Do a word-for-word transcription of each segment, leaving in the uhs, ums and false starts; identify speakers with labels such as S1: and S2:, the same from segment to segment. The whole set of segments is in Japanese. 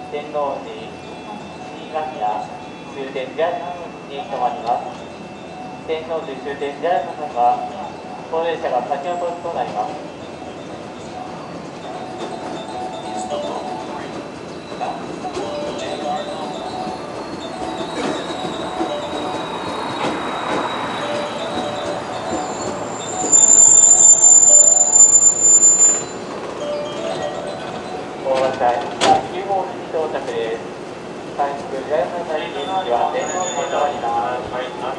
S1: 天王寺新宮終点 ジャイアル に停まります。天王寺終点 ジャイアル の方が高齢者が先ほどとなります。大型きゅう号に到着です。回復 ジャイアル の最近は天王寺に停まります。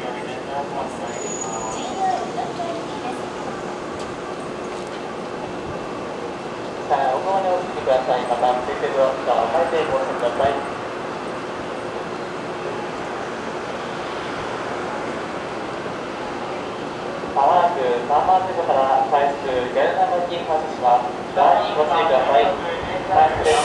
S1: さあ、お側にお進みください。また、セーフドアスターを変えてご利用ください。まもなくさんばん線路から回復 ジャイアル の駅に発車します。側にご注意ください。回復です。